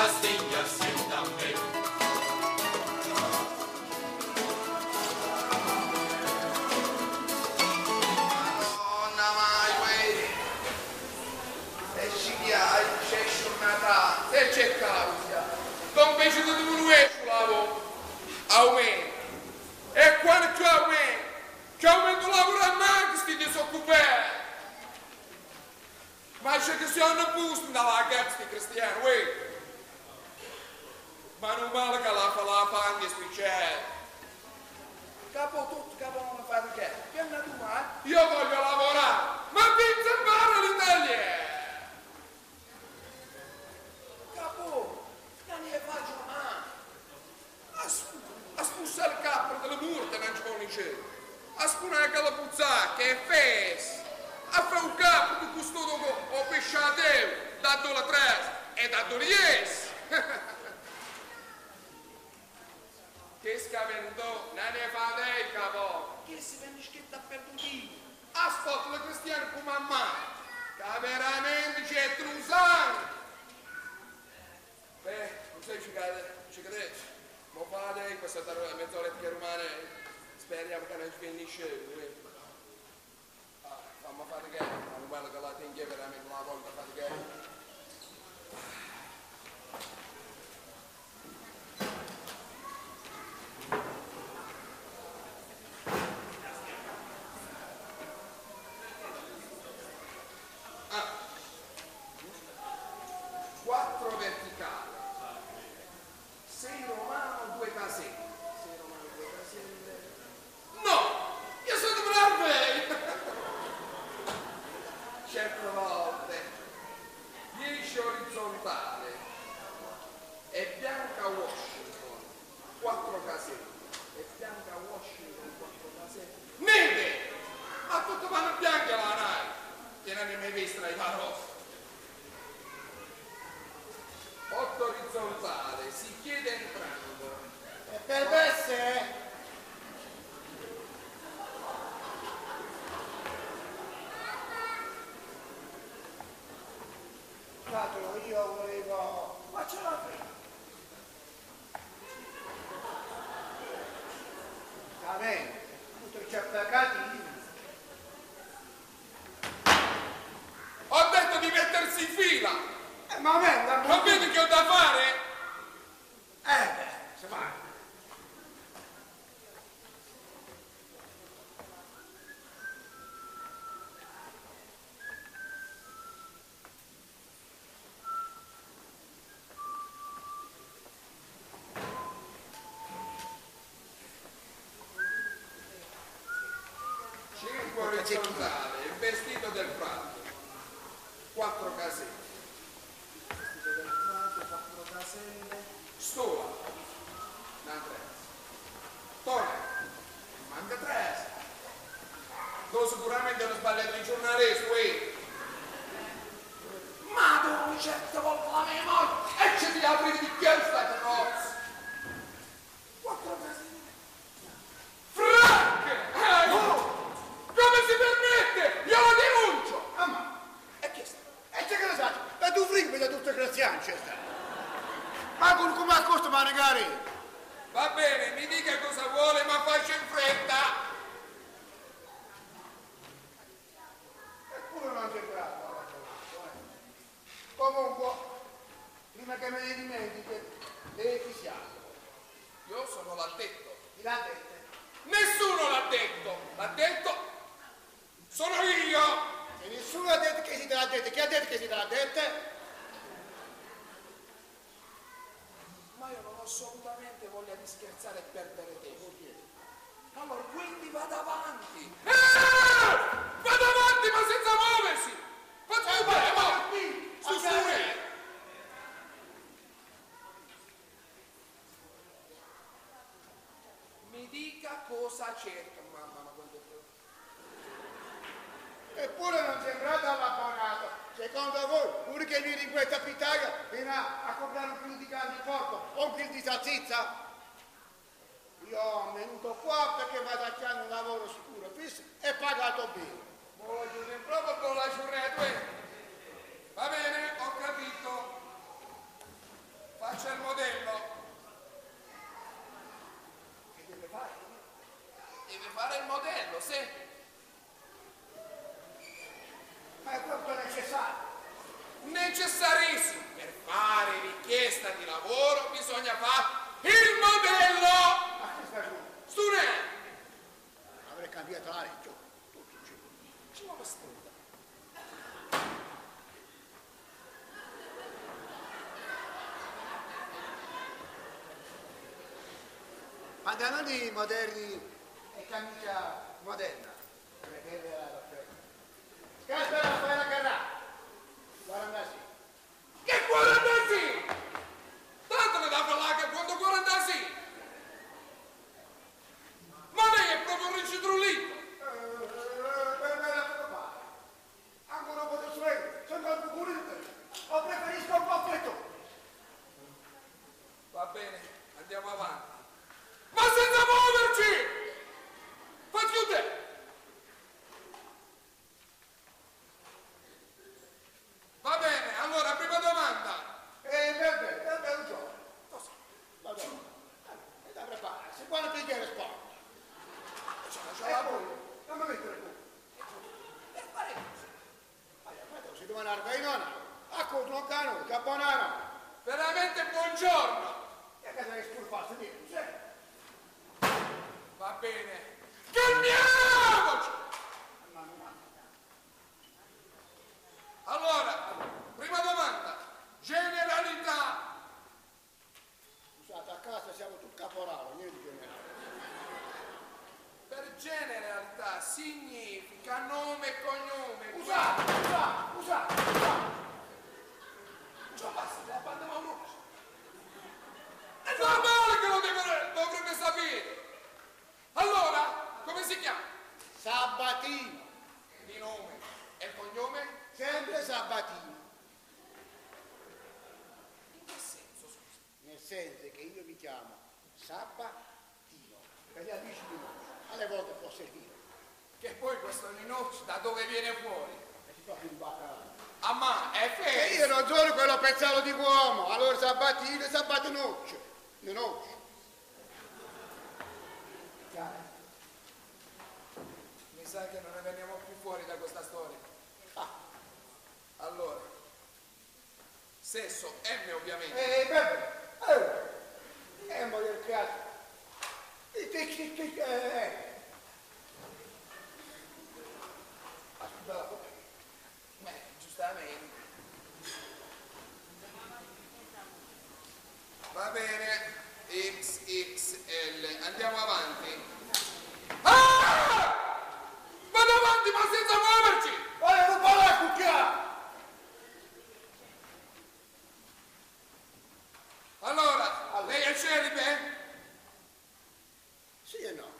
Io volevo... Ma ce l'ho prima. Amen. Tutto ci appagati. Ho detto di mettersi in fila. Ma a me... Non vedi che ho da fare? Se va. 5 orizzontale, il vestito del prato, 4 caselle. Vestito del prato, 4 caselle, stola, una 3. Tone, manca 3. Dove sicuramente non sbagliato il giornalista, Madonna, certe volte la mia moglie e ci ti apri di bicchiere sta carrozza. 4 caselle. Come si permette? Io lo denuncio! Ma e che sta? E c'è che lo sa? Ma tu frigmi da tutte le grazianze sta. Ma come a costo magari? Va bene, mi dica cosa vuole, ma faccia in fretta. Eppure non c'è bravo. Comunque, prima che me ne dimentichi, lei chi siamo? Io sono l'addetto. Chi l'ha detto? Nessuno l'ha detto. L'ha detto sono io. E nessuno ha detto che si te l'ha detto. Chi ha detto che si te l'ha detto? Ma io non ho assolutamente voglia di scherzare e perdere tempo. Allora, quindi vado avanti. Vado avanti, ma senza muoversi. Faccio bene, ma qui, su. Mi dica cosa cerca, mamma, ma quanto è... Eppure non sembrate all'abbonato. Secondo voi, uno che viene in questa pitaglia viene a comprare un chilo di carne di porco o un chilo di salsiccia? Io ho venuto qua perché vado a chiamare un lavoro sicuro, fisso e pagato bene. Voglio proprio con la giornata. Va bene, ho capito. c'è il modello. Che deve fare? Deve fare il modello, sì. Ma è proprio necessario. Necessarissimo. Per fare richiesta di lavoro bisogna fare il modello. Ma che sta giù? Stunè. Avrei cambiato la legge. Tutti giù. Ci vuole strada. Pantaloni moderni e camicia moderna. Scarpa Raffaella Carrà. 40 sì. Che 40 sì? Tanto ne dà parlare che quando 40 sì? Ma lei è proprio un ricitrullito. Ancora un po' di suono, sono troppo pulito. O preferisco un po' freddo. Va bene, andiamo avanti. Ma senza muoverci! Fa chiudere! Va bene, allora, prima domanda. Beh, un giorno. Cosa? Va bene. È da prepararsi. Quando pigliare sport? Ce la poi, non mi mettere qui. per fare così. Allora, si deve andare bene, no? Accordo un cano, caponano. Veramente buongiorno. E che sei spurfato di sé? Va bene. Calmiamoci! Allora, prima domanda. Generalità. Scusate, a casa siamo tutti caporali, niente generale. Per generalità significa nome e cognome. Usa! Ciò basta, la banda ma uno. È normale che lo dovrebbe sapere. Allora, come si chiama? Sabatino. Di nome. E il cognome? Sempre Sabatino. In che senso, scusa? Nel senso che io mi chiamo Sabatino. Per gli amici di noi. Alle volte può servire. Che poi questo Linocci da dove viene fuori? E si fa più baccalà. Ah ma è E fesso! io non sono quello pensato di uomo. Allora Sabatino e Sabatinoccio. Linoccio. Mi sa che non ne veniamo più fuori da questa storia. Ah. Allora, sesso M ovviamente. Voglio il caso. Beh, giustamente. Va bene, XXL. Andiamo avanti. Ah! Vado avanti ma senza muoverci! Non parla cucchiaio! Allora, lei è celibe? Sì e no.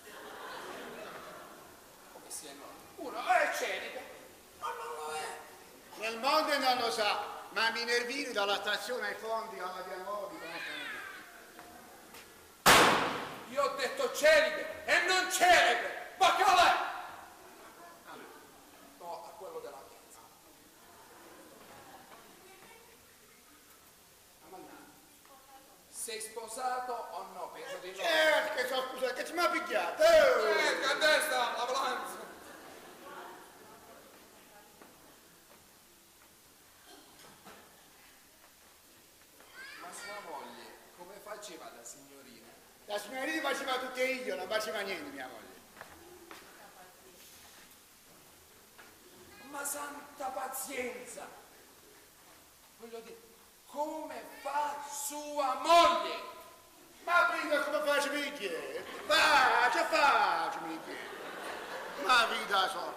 Come si è no? Uno è celibe, ma non lo è. Nel mondo non lo sa, ma Minervini dalla stazione ai fondi alla via Modi Io ho detto celibe e non celibe! Ma che è? No, a quello della piazza. Sei sposato o no? Penso di no. che so, scusa, che ci mi ha picchiato? Che a destra, la balanza. Ma sua moglie, come faceva da signorina? La signorina faceva tutte io, non faceva niente mia moglie. Ma santa pazienza! Voglio dire, come fa sua moglie? Ma prima come faccio mi chiede? Faccio mi chiede. Ma vita so.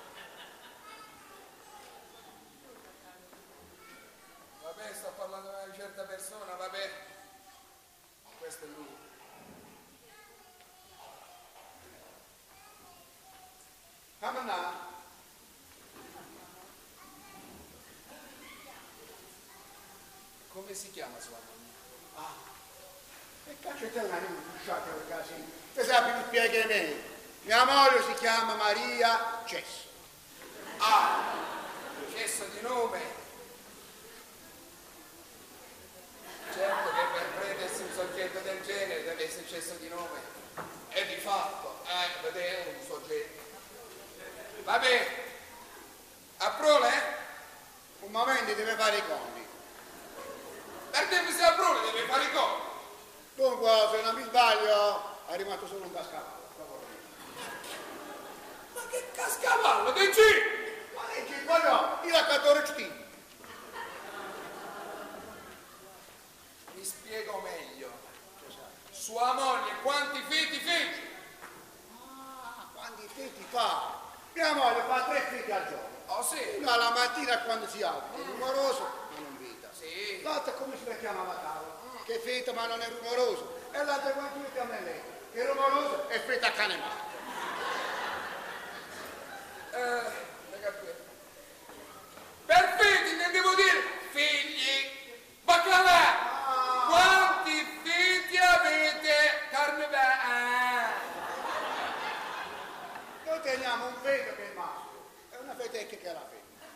Vabbè, sto parlando di una certa persona, vabbè. Questo è lui. Mamma, Come si chiama sua moglie? che cazzo te una lusciata per casino? Te sappi mi spieghi me. Mia moglie si chiama Maria Cesso. Ah, Cesso di nome. Certo. Comunque, se non mi sbaglio, è rimasto solo un cascavallo. Ma che cascavallo, dici? Ma dici, voglio, io a 14 Mi spiego meglio. Sua moglie quanti figli? Ah, quanti figli fa? Mia moglie fa 3 figli al giorno. Oh sì? Uno alla mattina quando si alza, è rumoroso, ma non vita. Sì. L'altro come si chiamava tavola? Che feta ma non è rumoroso. E l'altro quando si chiama lei, che è rumoroso e feta a cane male. Per figli intendevo dire figli. Baccalà! Quanti figli avete? Carne Noi teniamo un feto che è il maschio e una fetecchia che è la femmina.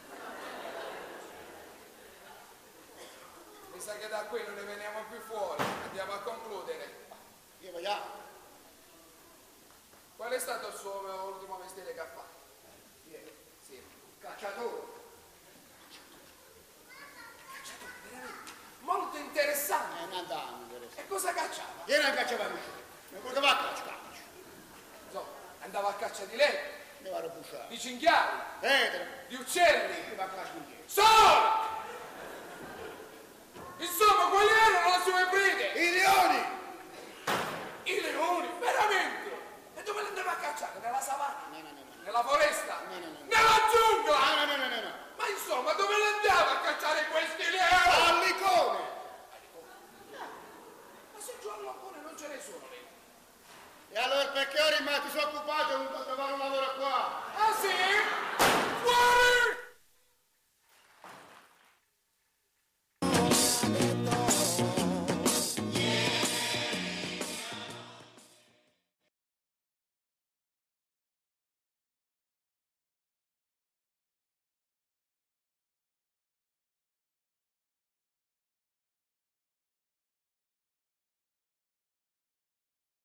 Mi sa che da qui non ne veniamo più fuori. Andiamo a concludere. Io vogliamo? Qual è stato il suo ultimo mestiere che ha fatto? Ieri. Sì. Cacciatore. Veramente molto interessante. È un anno interessante. E cosa cacciava? Ieri non cacciava nessuno. Mi portava a caccia. Insomma, andava a caccia di lei, Mi va a bussare. di cinghiali, Vedere. di uccelli. Mi va a caccia di Solo!